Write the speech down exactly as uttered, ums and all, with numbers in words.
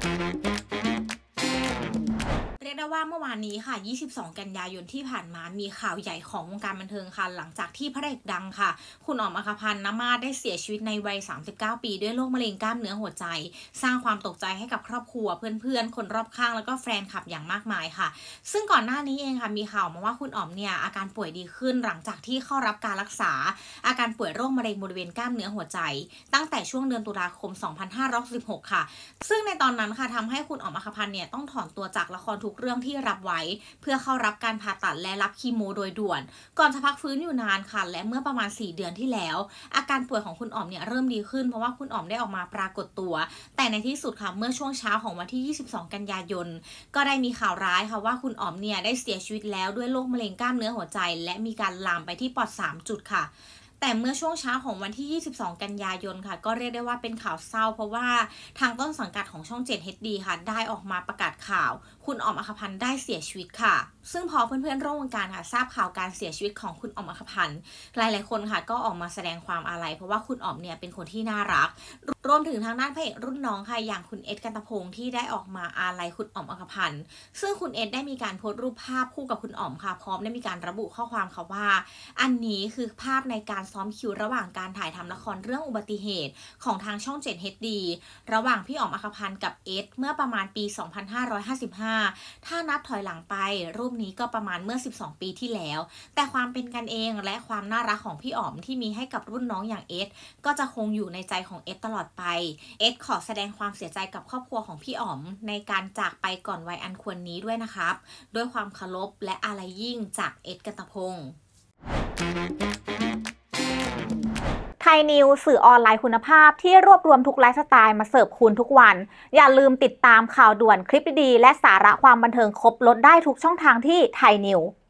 เรียกได้ว่าเมื่อวานนี้ค่ะ ยี่สิบสอง กันยายนที่ผ่านมามีข่าวใหญ่ของวงการบันเทิงค่ะหลังจากที่พระเอกดังค่ะคุณอ๋อมอัครพันธ์นมาศได้เสียชีวิตในวัย สามสิบเก้า ปีด้วยโรคมะเร็งกล้ามเนื้อหัวใจสร้างความตกใจให้กับครอบครัวเพื่อนๆคนรอบข้างแล้วก็แฟนคลับอย่างมากมายค่ะซึ่งก่อนหน้านี้เองค่ะมีข่าวมาว่าคุณอ๋อมเนี่ยอาการป่วยดีขึ้นหลังจากที่เข้ารับการรักษาอาการป่วยโรคมะเร็งบริเวณกล้ามเนื้อหัวใจตั้งแต่ช่วงเดือนตุลาคม สองพันห้าร้อยหกสิบหก ค่ะซึ่งในตอนนั้นค่ะทำให้คุณอ๋อมอัครพันธ์เนี่ยต้องถอนตัวจากละครทุกเรื่องที่รับไว้เพื่อเข้ารับการผ่าตัดและรับคีโมโดยด่วนก่อนจะพักฟื้นอยู่นานค่ะและเมื่อประมาณสี่เดือนที่แล้วอาการป่วยของคุณอ๋อมเนี่ยเริ่มดีขึ้นเพราะว่าคุณอ๋อมได้ออกมาปรากฏตัวแต่ในที่สุดค่ะเมื่อช่วงเช้าของวันที่ยี่สิบสองกันยายนก็ได้มีข่าวร้ายค่ะว่าคุณอ๋อมเนี่ยได้เสียชีวิตแล้วด้วยโรคมะเร็งกล้ามเนื้อหัวใจและมีการลามไปที่ปอดสามจุดค่ะแต่เมื่อช่วงเช้าของวันที่ยี่สิบสองกันยายนค่ะก็เรียกได้ว่าเป็นข่าวเศร้าเพราะว่าทางต้นสังกัดของช่อง เจ็ด เอช ดี ค่ะได้ออกมาประกาศข่าวคุณอ๋อมอัครพันธ์ได้เสียชีวิตค่ะซึ่งพอเพื่อนๆร่วมวงการค่ะทราบข่าวการเสียชีวิตของคุณอ๋อมอัครพันธ์หลายๆคนค่ะก็ออกมาแสดงความอาลัยเพราะว่าคุณอ๋อมเนี่ยเป็นคนที่น่ารักรวมถึงทางด้านพระเอกรุ่นน้องค่ะอย่างคุณเอสกันตพงศ์ที่ได้ออกมาอาลัยคุณอ๋อมอัครพันธ์ซึ่งคุณเอสได้มีการโพสต์รูปภาพคู่กับคุณอ๋อมค่ะพร้อมได้มีการระบุข้อความค่ะว่าอันนี้คือภาพในการซ้อมคิวระหว่างการถ่ายทำละครเรื่องอุบัติเหตุของทางช่อง เจ็ด เอช ดี ระหว่างพี่อ๋อมอัครพันธ์กับเอสเมื่อประมาณปี สองพันห้าร้อยห้าสิบห้า ถ้านับถอยหลังไปรูปนี้ก็ประมาณเมื่อสิบสองปีที่แล้วแต่ความเป็นกันเองและความน่ารักของพี่อ๋อมที่มีให้กับรุ่นน้องอย่างเอสก็จะคงอยู่ในใจของเอสตลอดไปเอสขอแสดงความเสียใจกับครอบครัวของพี่อ๋อมในการจากไปก่อนวัยอันควรนี้ด้วยนะครับด้วยความเคารพและอาลัยยิ่งจากเอสกันตพงศ์ไทยนิวสื่อออนไลน์คุณภาพที่รวบรวมทุกไลฟ์สไตล์มาเสิร์ฟคุณทุกวันอย่าลืมติดตามข่าวด่วนคลิปดีๆและสาระความบันเทิงครบลดได้ทุกช่องทางที่ไทยนิว